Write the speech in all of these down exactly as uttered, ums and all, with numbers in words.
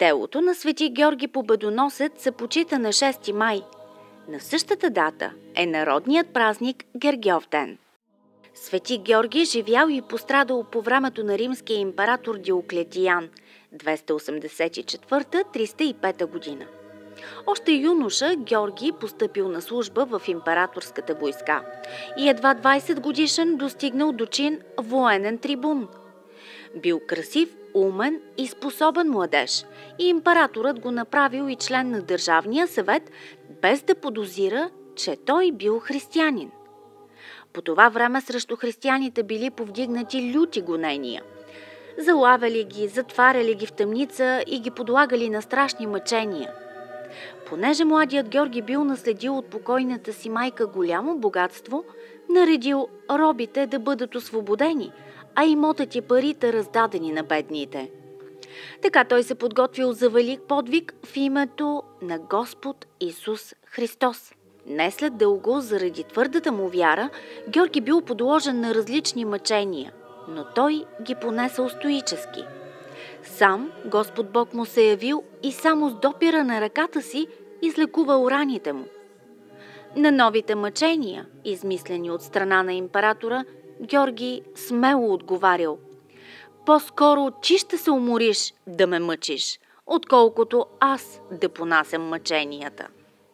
Делото на Свети Георги Победоносец се почита на шести май. На същата дата е народният празник Гергьовден. Свети Георги живял и пострадал по времето на римския император Диоклетиян двеста осемдесет и четвърта до триста и пета година. Още юноша Георги постъпил на служба в императорската войска и едва двайсет годишен достигнал до чин военен трибун. Бил красив, умен и способен младеж и императорът го направил и член на Държавния съвет, без да подозира, че той бил християнин. По това време срещу християните били повдигнати люти гонения. Залавяли ги, затваряли ги в тъмница и ги подлагали на страшни мъчения. Понеже младият Георги бил наследил от покойната си майка голямо богатство, наредил робите да бъдат освободени, а имотът и парите раздадени на бедните. Така той се подготвил за велик подвиг в името на Господ Исус Христос. Не след дълго, заради твърдата му вяра, Георги бил подложен на различни мъчения, но той ги понесъл стоически. Сам Господ Бог му се явил и само с допира на ръката си излекувал раните му. На новите мъчения, измислени от страна на императора, Георги смело отговарял: „По-скоро ти ще се умориш да ме мъчиш, отколкото аз да понасям мъченията."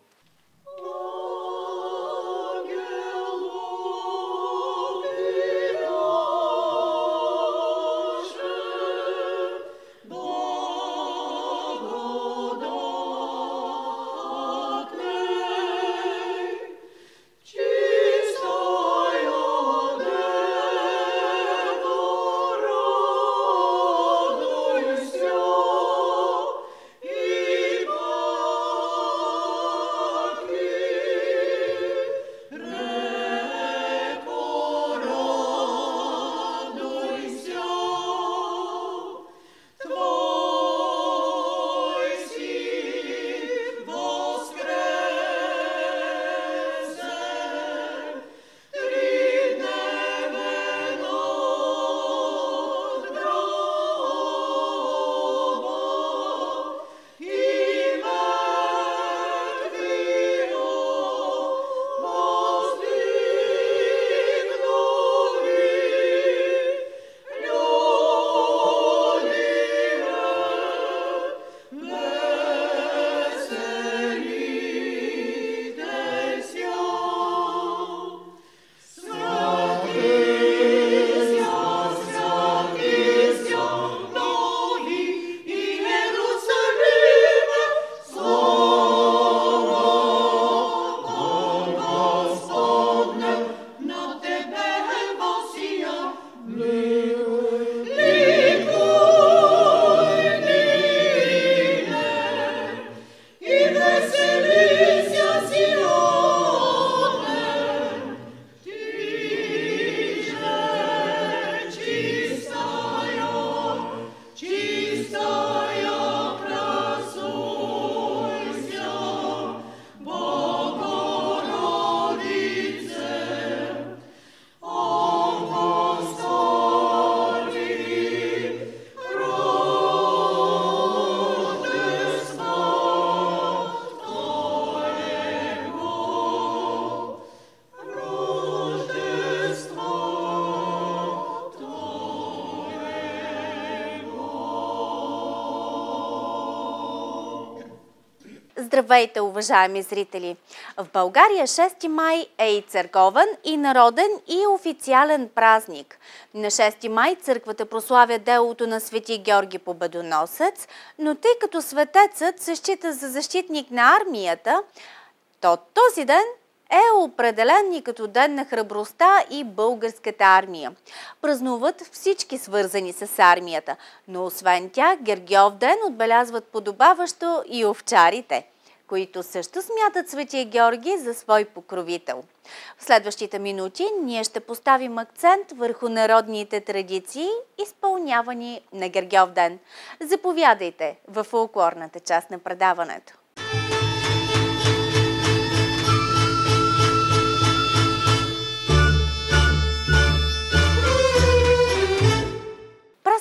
Здравейте, уважаеми зрители! В България шести май е и църковен, и народен, и официален празник. На шести май църквата прославя делото на Свети Георги Победоносец, но тъй като светецът се счита за защитник на армията, то този ден е определен и като ден на храбростта и българската армия. Празнуват всички свързани с армията, но освен тях Гергьовден отбелязват подобаващо и овчарите, които също смятат Светия Георги за свой покровител. В следващите минути ние ще поставим акцент върху народните традиции, изпълнявани на Гергьовден. Заповядайте във фолклорната част на предаването.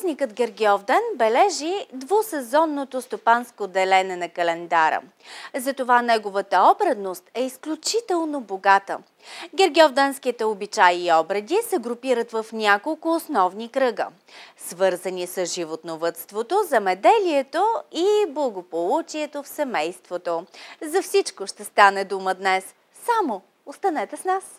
Празникът Гергьовден бележи двусезонното стопанско делене на календара. Затова неговата обредност е изключително богата. Гергьовденските обичаи и обреди се групират в няколко основни кръга, свързани с животновъдството, земеделието и благополучието в семейството. За всичко ще стане дума днес. Само останете с нас!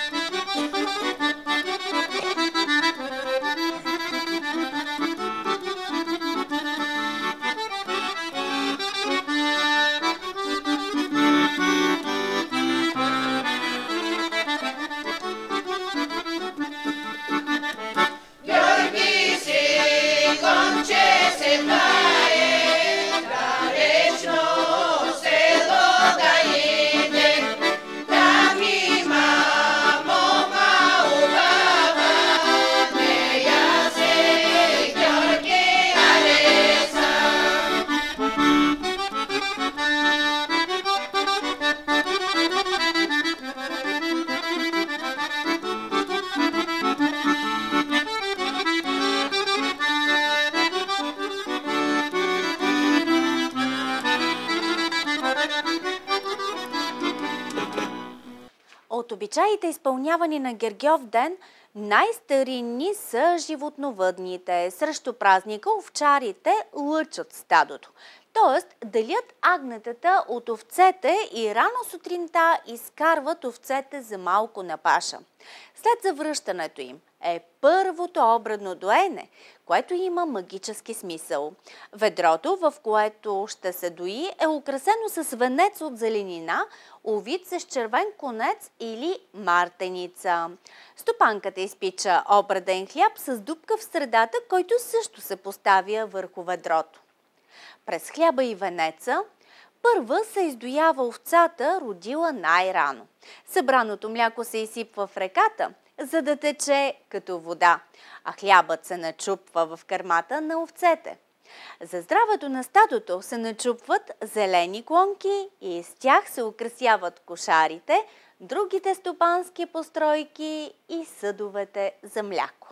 От обичаите, изпълнявани на Гергьовден, най-старинни са животновъдните. Срещу празника овчарите лъчат стадото, т.е. делят агнетата от овцете и рано сутринта изкарват овцете за малко на паша. След завръщането им е първото обредно доене, което има магически смисъл. Ведрото, в което ще се дои, е украсено с венец от зеленина, увит с червен конец или мартеница. Стопанката изпича обреден хляб с дупка в средата, който също се поставя върху ведрото. През хляба и венеца първа се издоява овцата, родила най-рано. Събраното мляко се изсипва в реката, за да тече като вода, а хлябът се начупва в кърмата на овцете. За здравето на стадото се начупват зелени клонки и с тях се украсяват кошарите, другите стопански постройки и съдовете за мляко.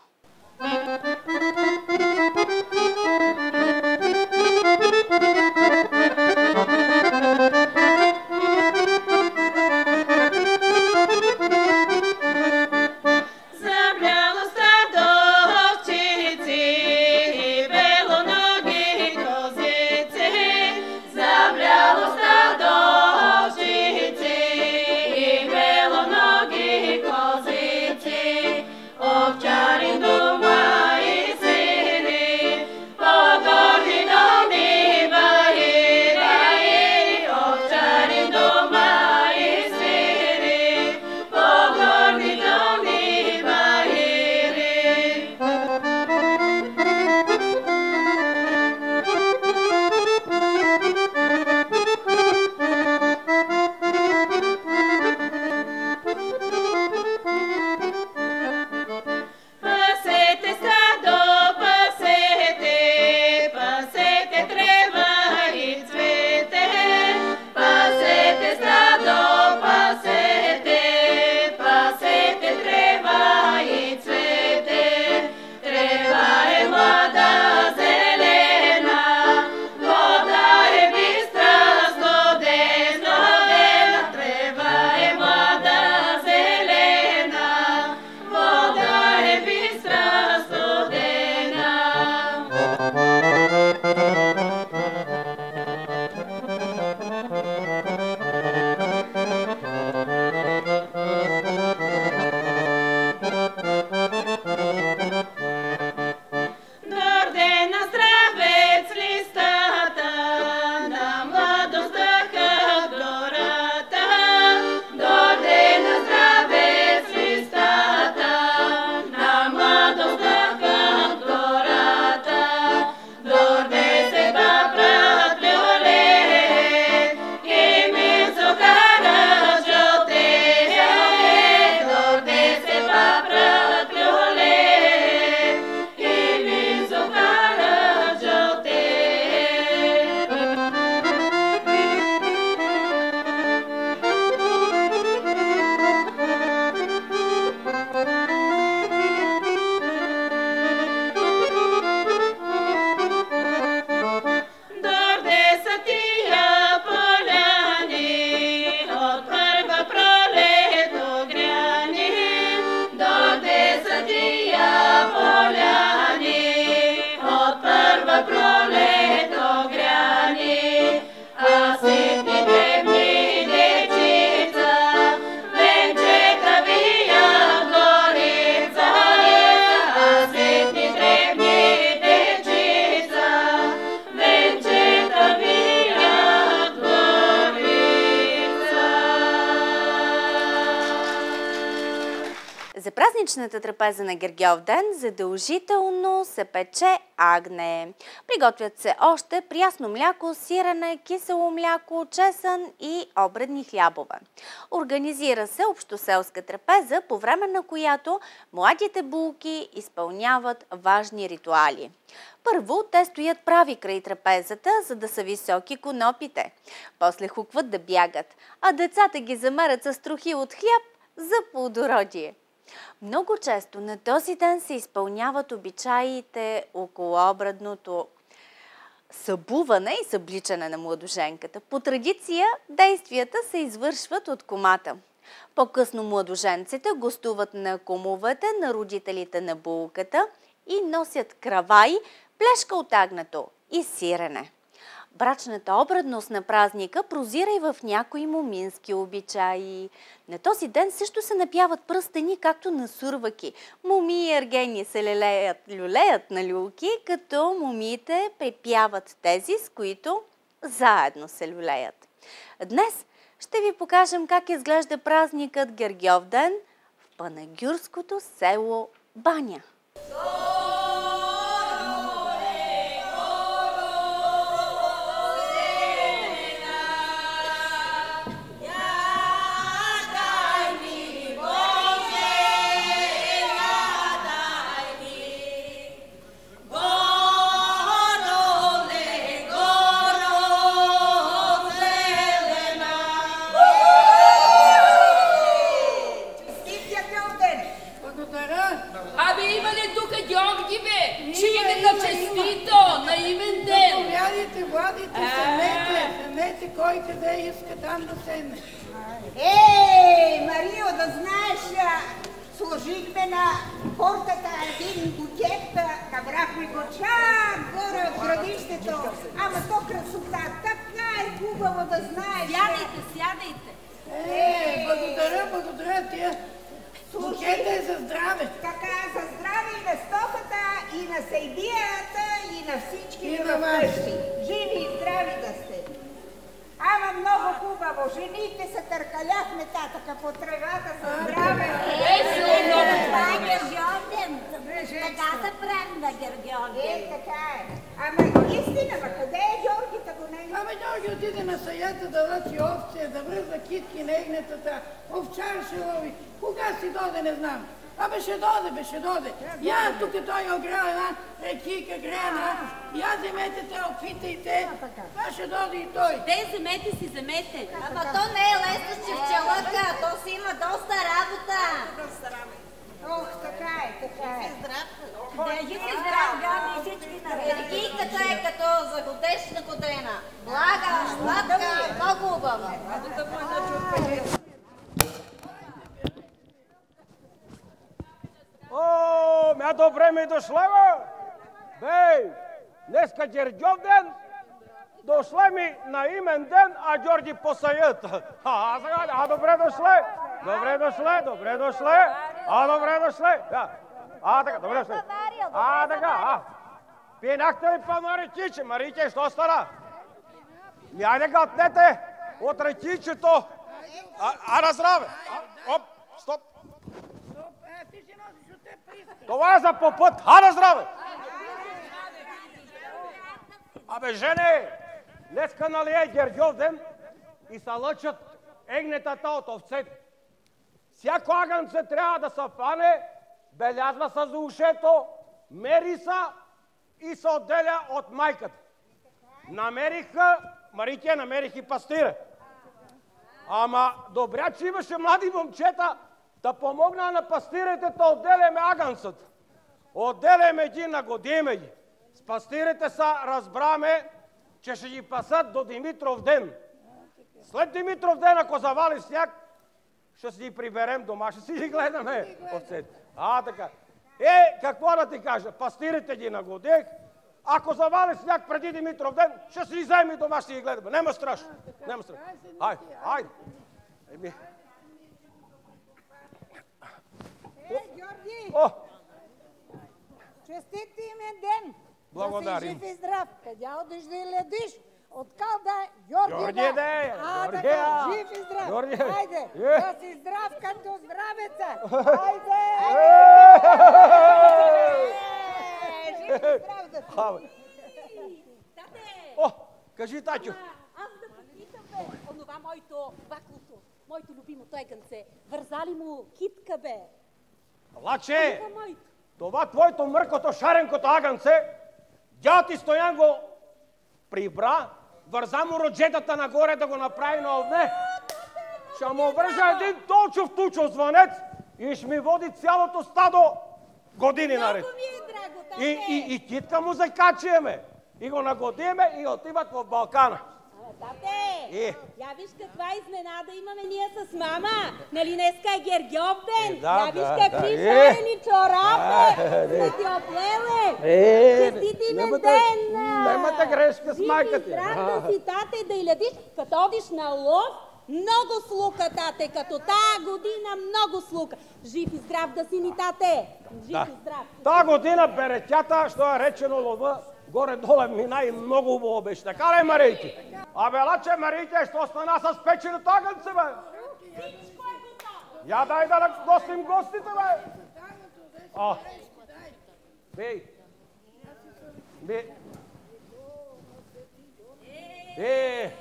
Овчарин дома празничната трапеза на Гергьовден задължително се пече агне. Приготвят се още прясно мляко, сирене, кисело мляко, чесън и обредни хлябове. Организира се общоселска трапеза, по време на която младите булки изпълняват важни ритуали. Първо, те стоят прави край трапезата, за да са високи конопите. После хукват да бягат, а децата ги замерят с трохи от хляб за плодородие. Много често на този ден се изпълняват обичаите около обредното събуване и събличане на младоженката. По традиция действията се извършват от кумата. По-късно младоженците гостуват на кумовете на родителите на булката и носят кравай, плешка от агнето и сирене. Брачната обредност на празника прозира и в някои момински обичаи. На този ден също се напяват пръстени, както на сурваки. Моми и ергени се лелеят, люлеят на люлки, като момиите припяват тези, с които заедно се люлеят. Днес ще ви покажем как изглежда празникът Гергьовден в панагюрското село Баня. Кой къде иска там да седне? Ей, Марио, да знаеш, сложихме на портата един букет, набрахме го чак горе от градището. Ама то красота, така е хубаво да знаеш. Сядайте, сядайте. Е, благодаря, благодаря тия. Букета е за здраве. Така, за здраве и на стоката, и на сейдията, и на всички И в на вас. къщи. Живи и здрави да сте. Ама много хубаво. Жените се търкаляхме татъка по тревата за здраве. Това е Гергьовден. Така се прави на Гергьовден. Е, така е. Ама истина, ма къде е Георгита го не? Ама Георги отиде на саята да лъчи овце, да връзва китки на егнетата, овчар ще лови. Кога си доде, не знам. Абе ще доде, бе, ще доде. Я тук той е ограл една рекика грена. Я вземете те, опитайте. Това ще доде и той. Те вземете си, вземете. Ама то не е лесно, че в челъка, то си има доста работа. Ох, така е, така е. Държи се здрав, Габи, и всички на Рекиката е като за годешна година. Блага, сладка, много хубава. О, мя добре ми дошла, бе! Бей, днеска Гергьовден, дошла ми на имен ден, а Георги посаят. А, сега, а, добре дошле! Добре дошле, добре дошле! А, добре дошле! Да. А, така, добре дошле! А, така, а! Пинахте ли па рекиче? Марите, що стара? Ми, айде гатнете от рекичето! А, а, на здраве! А, оп, стоп! Ти ще носиш от теб приска. Това е за по път! А, на здраве! Абе, жене, днеска нали е Гергьовден и са лъчат егнетата от овцете. Всяко агънце трябва да се фане, белязва се за ушето, мери се и се отделя от майката. Намериха, Марите намерих и пастира. Ама добре, че имаше млади момчета да помогна на пастирите да отделяме агънцата. Отделяме ги, нагодиме ги. С пастирите са разбраме, че ще ги пасат до Димитров ден. След Димитров ден, ако завали сняг, ще си ги приберем дома, ще си ги гледаме овцете. А, така. Е, какво да ти кажа, пастирите ги нагодих, ако завали сняг преди Димитров ден, ще си ги вземи дома, ще ги гледаме. Нема страшно. Нема страшно. Хайде, хайде. Еми. Е, Георги, О, честит ти имен ден. благодарим. Да си жив и здрав. Къде одиш да ледиш? Откалда Георгия. Георгия да е. А, Георгия. така, жив и здрав. Георгия. Хайде, Е. да си здрав като здравеца. Хайде. Е, жив и здрав да си. Абе. Тате! О, кажи, Тачо. А, аз да попитам, бе, онова моето баклото, моето любимо тойганце, вързали му китка, бе. Лаче, Това моето. това твоето мъркото шаренкото агънце, дядо ти Стоян го прибра, върза му роджетата нагоре да го направи на огне. Ще му вържа един толчов тучов звънец и ще ми води цялото стадо години наред. Много ми е драго, тате. И, и, и китка му закачиме, и го нагодиме и отиват в Балкана. Тате, Е. я виж каква изненада имаме ние с мама. Нали днеска е Гергьов ден? Е, да, я виж да, какви да. шарени чорапи. Е, Сме ти оплеле. Е, Честит имен немате- ден. немате грешка с Жив и майка ти. здрав да си, тате, да илядиш, като одиш на лов. Много слука, тате, като тая година много слука. Жив и здрав да си ни, тате. Жив Да. и здрав. Та година беретята, що е речено лова, горе-доле мина и много хубаво беше. Така ли, Марийки? Абе, лаче, Марийки, що стана с печеното агънце, бе? Всичко е готово. Я дай да гостим гостите, бе! О, бей! Бей! Е!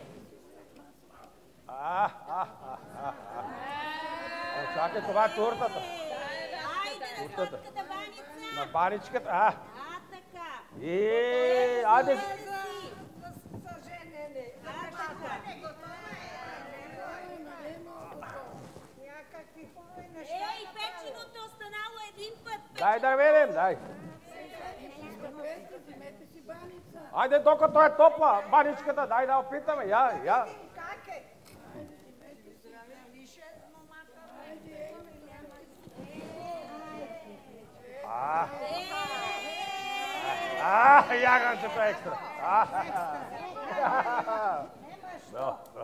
А, а, а, а, а. О, чакай, това е тортата. Айде на сладката баница. На баничката, а. А, така. Е, айде. Ей, печеното останало един път. Дай да видим, дай. Айде, докато е топла баничката, дай да опитаме. Я, я. А, а, ягънцето е екстра. А, да, да.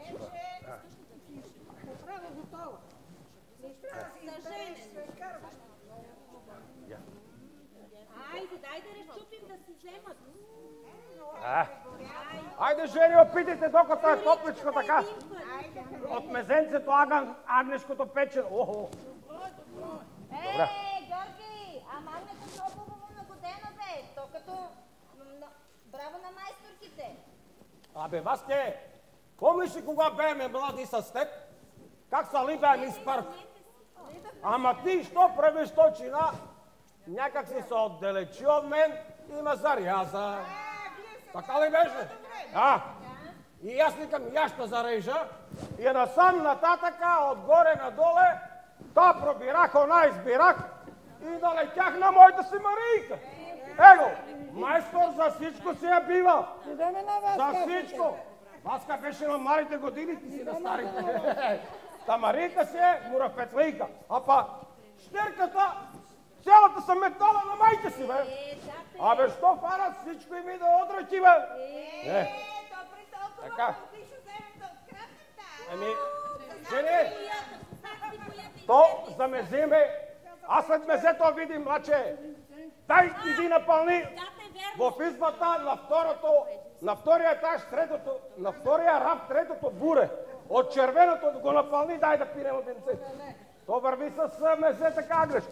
Айде, дай да разчупим да си вземат. А. Айде, жени, опитайте, докато е топличко така. От мезенцето агън, агнешкото печено. Охо. Е, Георги, а магнето много хубаво нагодено, бе. То като... м, Браво на майсторките. Абе, Васке, помниш ли кога бееме млади с теб? Как са ли беем из парк? Ама ти, що правиш точина? Някак си се отдалечи от мен и ме заряза. Така ли беше? А, и аз викам, я ще зарежа. И насам нататъка, отгоре надоле, та пробирах, она избирах и долетях на моята си Марийка. Его, майстор за всичко си я бива. За всичко. Васка беше на младите години, ти си на старите. Та Марийка си е мурафетлийка. А па щерката, цялата съм метала на майка си, бе. Абе, що фарат всичко и ми да отръчи, бе? Е, то при толкова Така. ти ще вземем да откраднем, да. Ами, жени, то за мезиме, аз след мезето видим, млаче, дай иди напълни в избата на второто, на втория етаж, третото, на втория раф, третото буре. От червеното го напълни, дай да пинем от венце. То върви с мезе така грешко.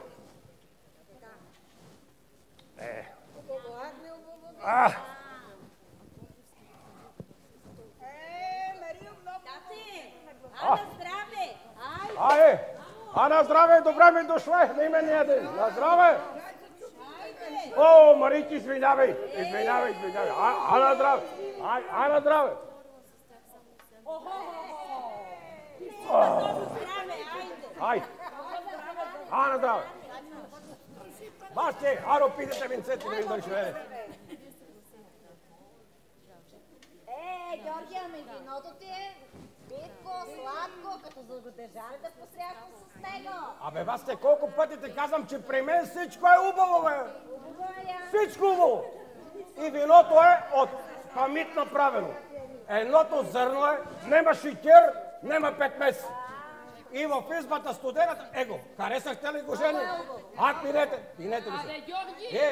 Е. А. Е, Марио, много... Тате, А. а на здраве. Айде. А, е! А на здраве, добре ми дошле на имения ден. На здраве! О, Марийки, извинявай! Извинявай, извинявай. А, а на здраве! А, а на здраве! Много здраве, айде. Ай! А на здраве! Басте, аро питате винцето да ви да живее. Е, Георги, ами виното ти е битко, сладко, като за го държали да посряхме с него. Абе, Басте, колко пъти те казвам, че при мен всичко е убаво, бе! Хубаво е, я. Всичко убаво! И виното е от памит направено. Едното зърно е, нема шикер, нема петмес. И в избата студената, его, харесахте ли го, жени? А, пинете, пинете ли се? Абе, Георги, Е,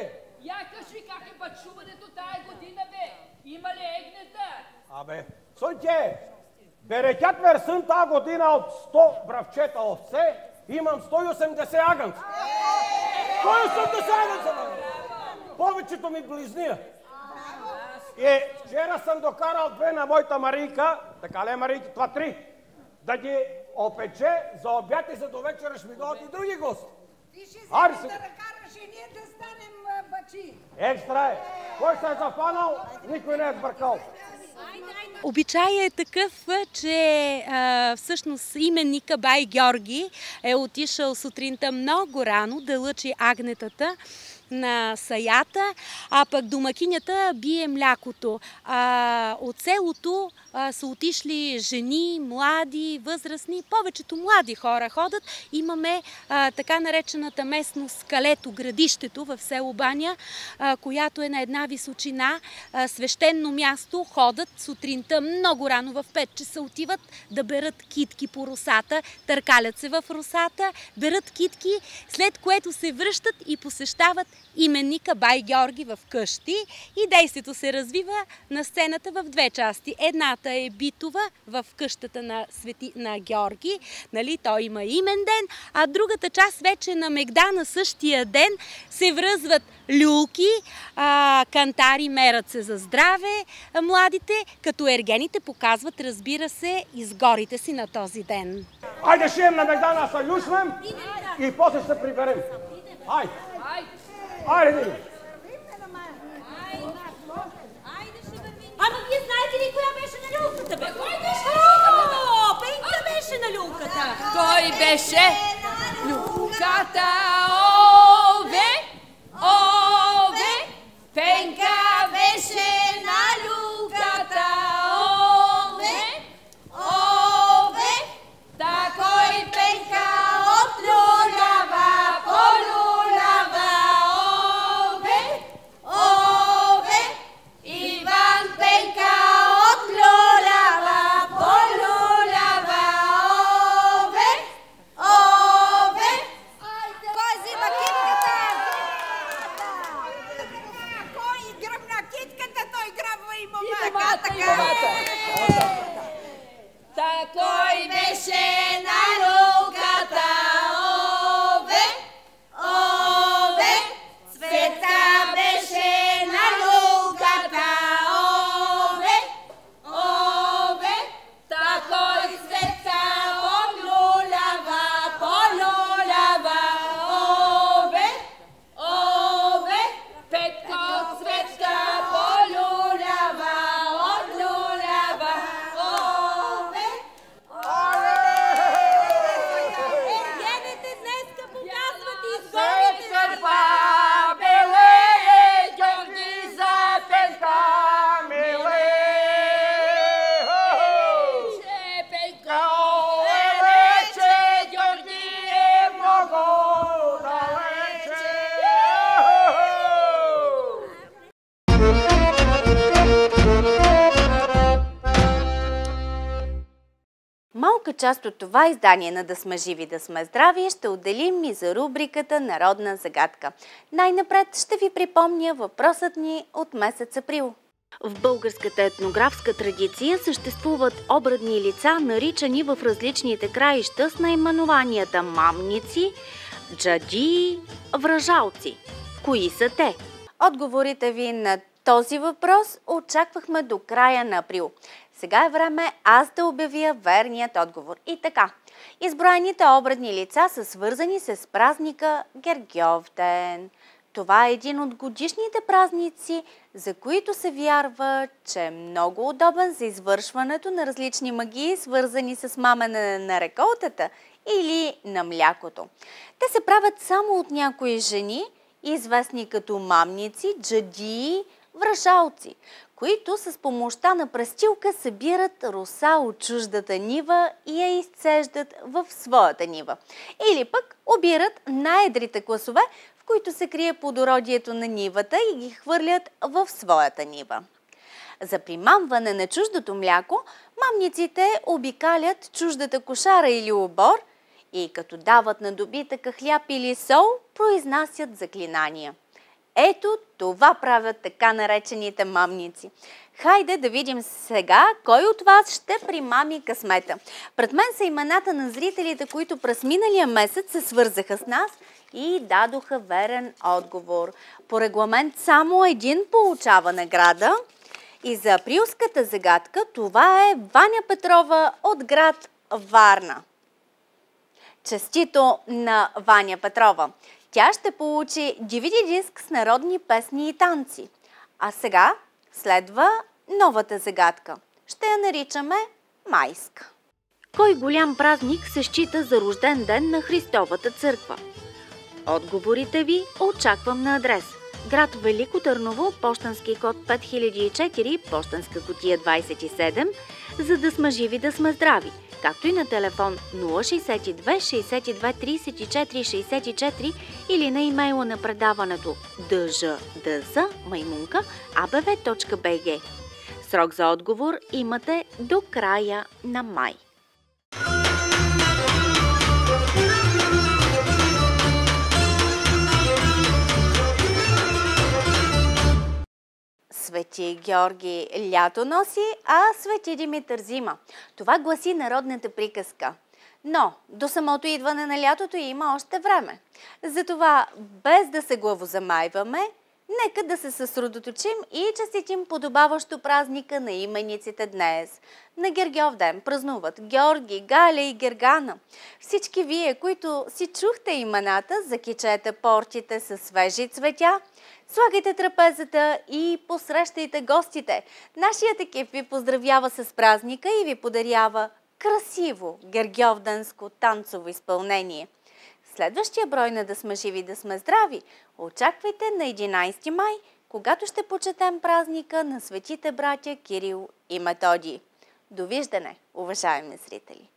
Я кажи как е пътуването тая година, бе? Има ли егнета? Абе, слушайте, берекят версън тази година от сто бравчета овце, имам сто и осемдесет агънца. сто и осемдесет агънца, бе! Повечето ми близния. И вчера съм докарал две на моята Марийка, така ли Марийка, това три, да ги опече за обяд и за до вечера ще ми дойдат и други гости. Ти ще се Ари да се- накараш и ние да станем а, бачи. Екстра е. Кой се е зафанал, никой не е сбъркал. Обичай е такъв, че а, всъщност именника бай Георги е отишъл сутринта много рано да лъчи агнетата на саята, а пък домакинята бие млякото. А, от селото а, са отишли жени, млади, възрастни, повечето млади хора ходят. Имаме а, така наречената местност Скалето, градището в село Баня, а, която е на една височина, а, свещено място, ходят сутринта много рано в пет часа, отиват да берат китки по росата, търкалят се в росата, берат китки, след което се връщат и посещават именника бай Георги в къщи и действието се развива на сцената в две части. Едната е битова в къщата на, Свети, на Георги, нали, той има имен ден, а другата част вече на Мегда на същия ден се връзват люлки, а, кантари мерят се за здраве а, младите, като ергените показват, разбира се, изгорите си на този ден. Айде шием на Мегдана, се люшнем и после ще се приберем. Айде. Айде, Дими. Ама вие знаете ли коя беше на люлката, бе? Кой беше? О, Пенка беше на люлката. Кой беше? Люлката, ове, ове, Пенка беше на люлката, ове, ове, такой Пенка отлюлява, полюлява, ове, ове, Иван Пенка отлюлява, полюлява, ове, ове. Кой взима китката? Кой гръмна китката, той грабва и момата. И момата, и момата. Такой беше на люлката, ове, ове, Цветка беше на люлката, ове, ове, такой Цветка отлюлява, полюлява, ове, ове, Петко Цветка полюлява, отлюлява, ове. Ергените днеска показват Се изгорите си. белее, Георги за Пенка, че Пенка е че Георги е много далече. Малка част от това издание на Да сме живи, да сме здрави ще отделим и за рубриката Народна загадка. Най-напред ще ви припомня въпросът ни от месец април. В българската етнографска традиция съществуват обредни лица, наричани в различните краища с наименованията мамници, джаджии, вражалци. Кои са те? Отговорите ви на този въпрос очаквахме до края на април. Сега е време аз да обявя верният отговор. И така, изброените обредни лица са свързани с празника Гергьовден. Това е един от годишните празници, за които се вярва, че е много удобен за извършването на различни магии, свързани с мамене на реколтата или на млякото. Те се правят само от някои жени, известни като мамници, джадии, вражалци, които с помощта на престилка събират роса от чуждата нива и я изцеждат в своята нива. Или пък обират най-едрите класове, в които се крие плодородието на нивата и ги хвърлят в своята нива. За примамване на чуждото мляко, мамниците обикалят чуждата кошара или обор и като дават на добитъка хляб или сол, произнасят заклинания. Ето това правят така наречените мамници. Хайде да видим сега кой от вас ще примами късмета. Пред мен са имената на зрителите, които през миналия месец се свързаха с нас и дадоха верен отговор. По регламент само един получава награда. И за априлската загадка това е Ваня Петрова от град Варна. Честито на Ваня Петрова! Тя ще получи ди ви ди диск с народни песни и танци. А сега следва новата загадка. Ще я наричаме Майска. Кой голям празник се счита за рожден ден на Христовата църква? Отговорите ви очаквам на адрес: град Велико Търново, пощенски код пет хиляди и четири, пощенска кутия двадесет и седем, за да сме живи, да сме здрави, както и на телефон нула шейсет и две, шейсет и две, тридесет и четири, шейсет и четири или на имейла на предаването ди жи ди зет маймунка а б в точка б г. Срок за отговор имате до края на май. Свети Георги лято носи, а Свети Димитър зима. Това гласи народната приказка. Но до самото идване на лятото има още време. Затова, без да се главозамайваме, нека да се съсредоточим и честитим подобаващо празника на имениците днес. На Гергьов ден празнуват Георги, Галя и Гергана. Всички вие, които си чухте имената, закичете портите със свежи цветя, слагайте трапезата и посрещайте гостите. Нашият екип ви поздравява с празника и ви подарява красиво гергьовденско танцово изпълнение. Следващия брой на Да сме живи, да сме здрави очаквайте на единадесети май, когато ще почетем празника на светите братя Кирил и Методий. Довиждане, уважаеми зрители!